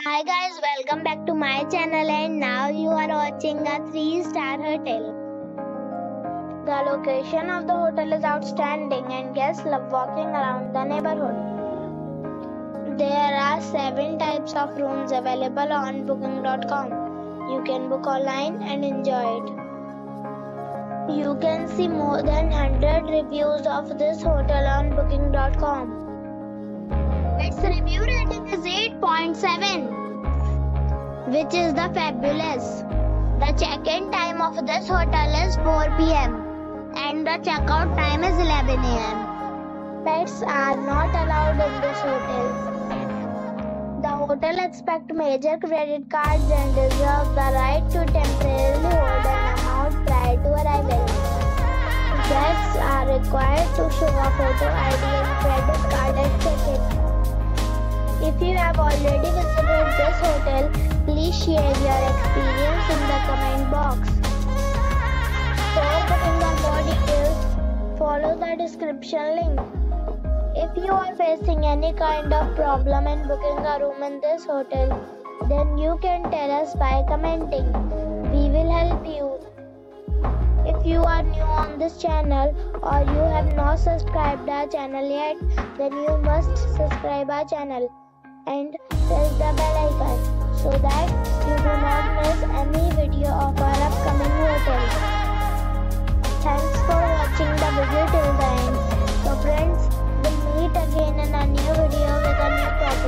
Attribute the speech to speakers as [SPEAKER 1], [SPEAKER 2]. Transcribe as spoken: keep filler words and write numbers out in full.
[SPEAKER 1] Hi guys, welcome back to my channel and now you are watching a three star hotel. The location of the hotel is outstanding and guests love walking around the neighborhood. There are seven types of rooms available on booking dot com. You can book online and enjoy it. You can see more than one hundred reviews of this hotel on booking dot com. Its review rating is eight point seven, which is the fabulous. The check-in time of this hotel is four p m and the check-out time is eleven a m Pets are not allowed in this hotel. The hotel accepts major credit cards and reserves the right to temporarily hold an amount prior to arrival. Guests are required to show a photo I D and credit card at check-in. If you have already visited this hotel, please share your experience in the comment box. For booking or more details, follow the description link. If you are facing any kind of problem in booking a room in this hotel, then you can tell us by commenting. We will help you. If you are new on this channel or you have not subscribed our channel yet, then you must subscribe our channel and press the bell icon so that you do not miss any video of our upcoming hotel. Thanks for watching the video till the end. So friends, we'll meet again in a new video with a new topic.